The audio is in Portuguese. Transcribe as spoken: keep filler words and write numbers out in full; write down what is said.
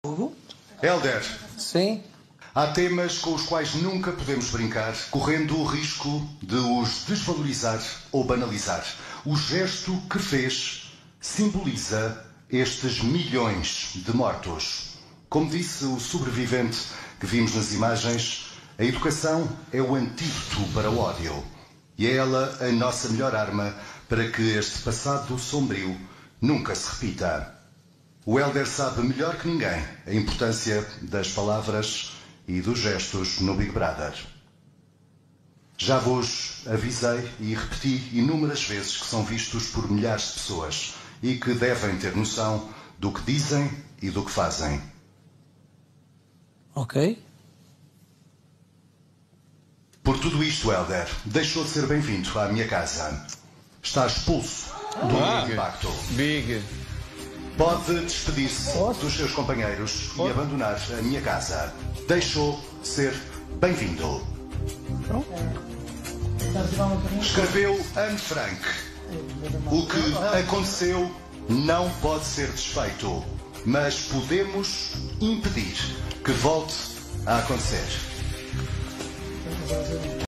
Hélder, Sim? há temas com os quais nunca podemos brincar, correndo o risco de os desvalorizar ou banalizar. O gesto que fez simboliza estes milhões de mortos. Como disse o sobrevivente que vimos nas imagens, a educação é o antídoto para o ódio. E é ela a nossa melhor arma para que este passado sombrio nunca se repita. O Hélder sabe melhor que ninguém a importância das palavras e dos gestos no Big Brother. Já vos avisei e repeti inúmeras vezes que são vistos por milhares de pessoas e que devem ter noção do que dizem e do que fazem. Ok. Por tudo isto, Hélder, deixou de ser bem-vindo à minha casa. Está expulso do Ah, meu impacto. Big. Pode despedir-se dos seus companheiros e abandonar a minha casa. Deixou de ser bem-vindo. Escreveu Anne Frank. O que aconteceu não pode ser desfeito, mas podemos impedir que volte a acontecer.